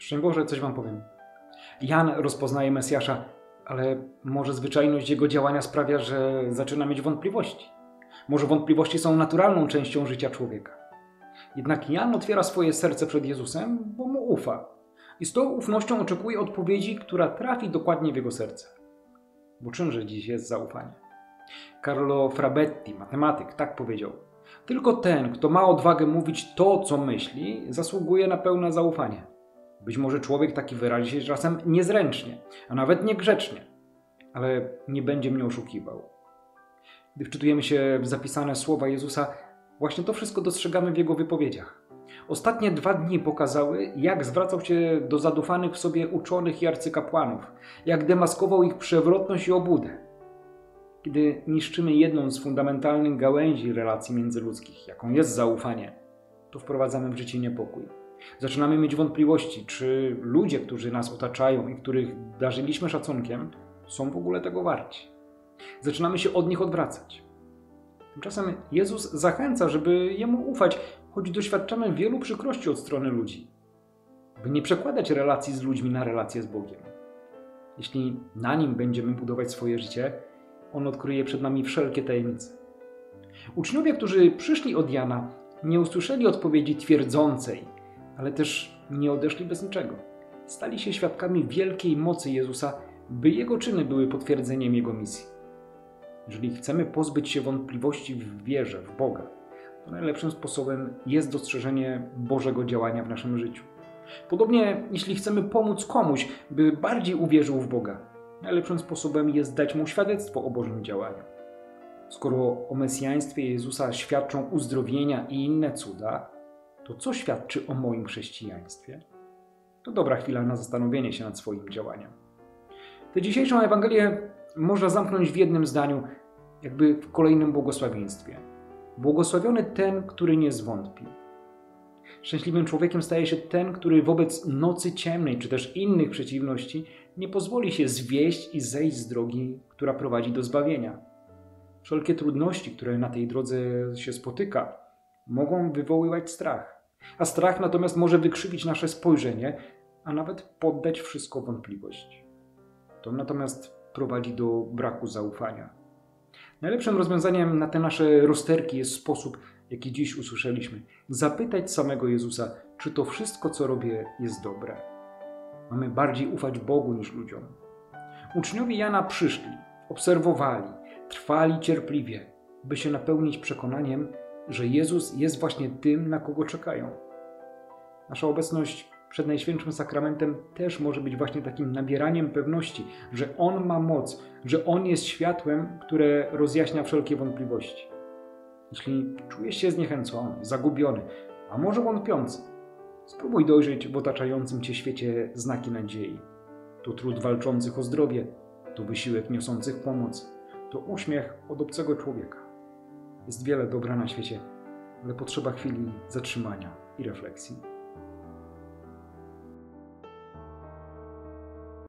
Szczęść Boże, coś wam powiem. Jan rozpoznaje Mesjasza, ale może zwyczajność jego działania sprawia, że zaczyna mieć wątpliwości. Może wątpliwości są naturalną częścią życia człowieka. Jednak Jan otwiera swoje serce przed Jezusem, bo mu ufa. I z tą ufnością oczekuje odpowiedzi, która trafi dokładnie w jego serce. Bo czymże dziś jest zaufanie? Carlo Frabetti, matematyk, tak powiedział. Tylko ten, kto ma odwagę mówić to, co myśli, zasługuje na pełne zaufanie. Być może człowiek taki wyrazi się czasem niezręcznie, a nawet niegrzecznie, ale nie będzie mnie oszukiwał. Gdy wczytujemy się w zapisane słowa Jezusa, właśnie to wszystko dostrzegamy w jego wypowiedziach. Ostatnie 2 dni pokazały, jak zwracał się do zadufanych w sobie uczonych i arcykapłanów, jak demaskował ich przewrotność i obłudę. Kiedy niszczymy jedną z fundamentalnych gałęzi relacji międzyludzkich, jaką jest zaufanie, to wprowadzamy w życie niepokój. Zaczynamy mieć wątpliwości, czy ludzie, którzy nas otaczają i których darzyliśmy szacunkiem, są w ogóle tego warci. Zaczynamy się od nich odwracać. Tymczasem Jezus zachęca, żeby Jemu ufać, choć doświadczamy wielu przykrości od strony ludzi. By nie przekładać relacji z ludźmi na relacje z Bogiem. Jeśli na Nim będziemy budować swoje życie, On odkryje przed nami wszelkie tajemnice. Uczniowie, którzy przyszli od Jana, nie usłyszeli odpowiedzi twierdzącej, ale też nie odeszli bez niczego. Stali się świadkami wielkiej mocy Jezusa, by Jego czyny były potwierdzeniem Jego misji. Jeżeli chcemy pozbyć się wątpliwości w wierze, w Boga, to najlepszym sposobem jest dostrzeżenie Bożego działania w naszym życiu. Podobnie, jeśli chcemy pomóc komuś, by bardziej uwierzył w Boga, najlepszym sposobem jest dać mu świadectwo o Bożym działaniu. Skoro o mesjaństwie Jezusa świadczą uzdrowienia i inne cuda, to co świadczy o moim chrześcijaństwie? To dobra chwila na zastanowienie się nad swoim działaniem. Tę dzisiejszą Ewangelię można zamknąć w jednym zdaniu, jakby w kolejnym błogosławieństwie. Błogosławiony ten, który nie zwątpi. Szczęśliwym człowiekiem staje się ten, który wobec nocy ciemnej, czy też innych przeciwności nie pozwoli się zwieść i zejść z drogi, która prowadzi do zbawienia. Wszelkie trudności, które na tej drodze się spotyka, mogą wywoływać strach. A strach natomiast może wykrzywić nasze spojrzenie, a nawet poddać wszystko wątpliwość. To natomiast prowadzi do braku zaufania. Najlepszym rozwiązaniem na te nasze rozterki jest sposób, jaki dziś usłyszeliśmy. Zapytać samego Jezusa, czy to wszystko, co robię, jest dobre. Mamy bardziej ufać Bogu niż ludziom. Uczniowie Jana przyszli, obserwowali, trwali cierpliwie, by się napełnić przekonaniem, że Jezus jest właśnie tym, na kogo czekają. Nasza obecność przed Najświętszym Sakramentem też może być właśnie takim nabieraniem pewności, że On ma moc, że On jest światłem, które rozjaśnia wszelkie wątpliwości. Jeśli czujesz się zniechęcony, zagubiony, a może wątpiący, spróbuj dojrzeć w otaczającym cię świecie znaki nadziei. To trud walczących o zdrowie, to wysiłek niosących pomoc, to uśmiech od obcego człowieka. Jest wiele dobra na świecie, ale potrzeba chwili zatrzymania i refleksji.